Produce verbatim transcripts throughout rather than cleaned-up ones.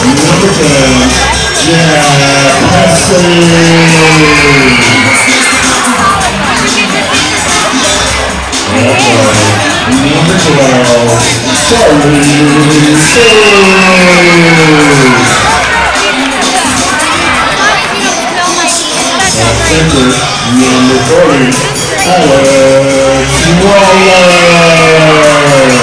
number ten, Jack Hesse. Number twelve, Charlie Center, number forty, Alex Waller.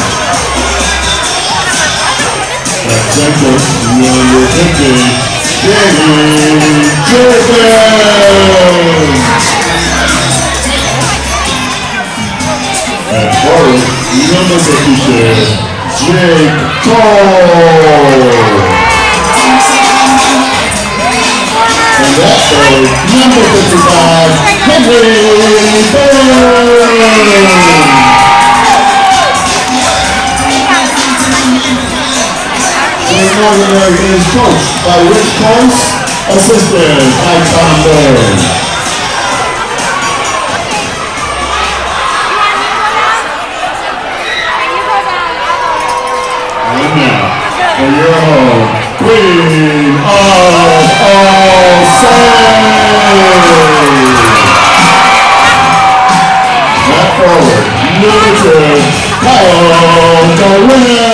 At center, number fifty, David Jordan. At forward, number fifty-six, Jake Cole. And that forward, number fifty-five, Henry Burns. The Northern American is coached by Rich Combs, assisted by Tom Burns. And now, for your home, Queen of All Saints. That forward, number two, Kyle Dorino.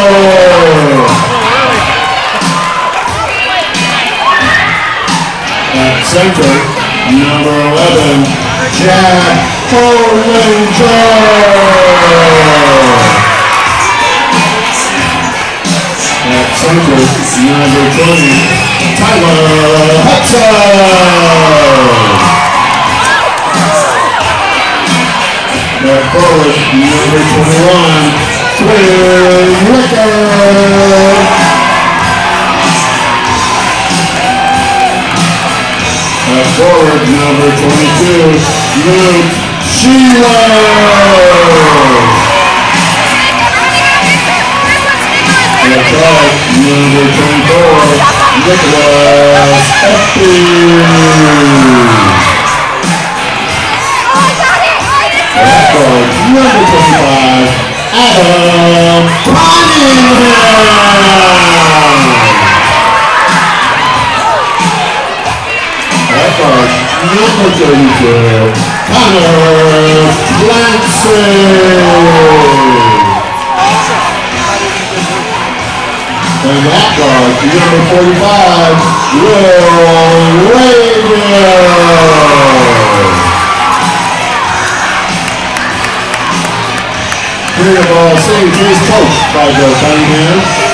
At center, number eleven, Jack Hollinger. At center, number twenty, Tyler Hudson. At forward, number twenty-one, Quinn Rickard. At forward, number twenty-two, Luke Sheila. At guard, number twenty-four, Nicholas Effie. At guard, number twenty-five, Adam Cunningham. At guard, number thirty-two, Connor Clancy. And that guard, number forty-five, Will Raven. Queen of All Saints is coached by Bill Cunningham.